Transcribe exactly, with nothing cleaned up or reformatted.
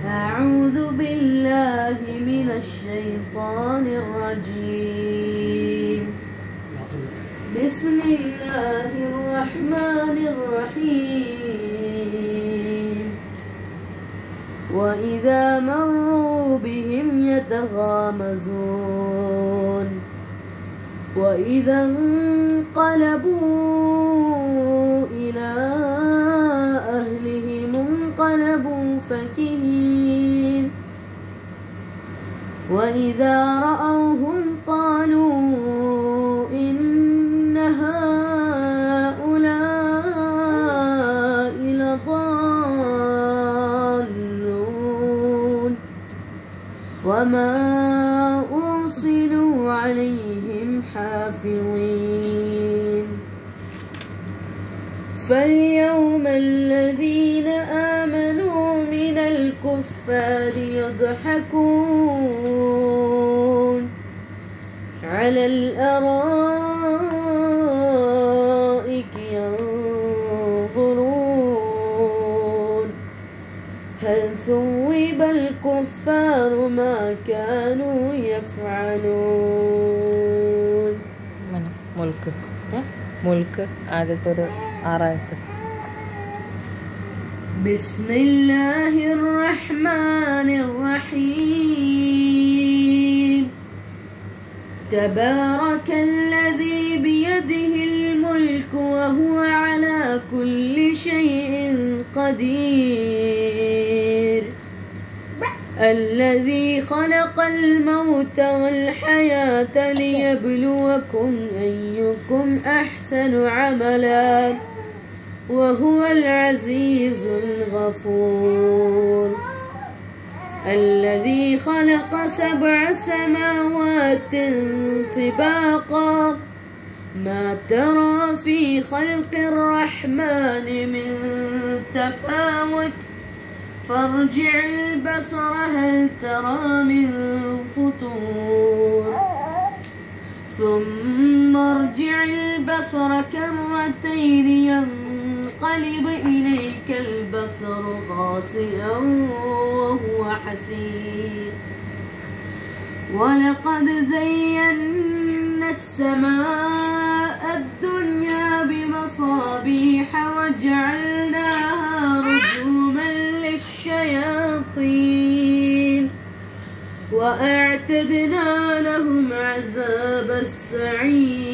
أعوذ بالله من الشيطان الرجيم. بسم الله الرحمن الرحيم. وإذا مروا بهم يتغامزون وإذا انقلبوا إلى أهلهم انقلبوا فكهين وإذا رأوهم قالوا إن هؤلاء لضالون وما أرسلوا عليهم حافظين. فاليوم الذين آمنوا من الكفار يضحكون على الأرائك ينظرون هل ثوب الكفار ما كانوا يفعلون. ملك ملك ആദ്യത്തെ ആറായത്ത്. بسم الله الرحمن الرحيم. تبارك الذي بيده الملك وهو على كل شيء قدير. الذي خلق الموت والحياة ليبلوكم أيكم أحسن عملا وهو العزيز الغفور. الذي خلق سبع سماوات طباقا ما ترى في خلق الرحمن من تفاوت فارجع البصر هل ترى من فطور ثم ارجع البصر كرتين ينقلب إليك البصر خاسئا وهو حسير. ولقد زينا السماء الدنيا بمصابيح وجعلناها رجوما للشياطين وأعتدنا لهم عذاب السعير.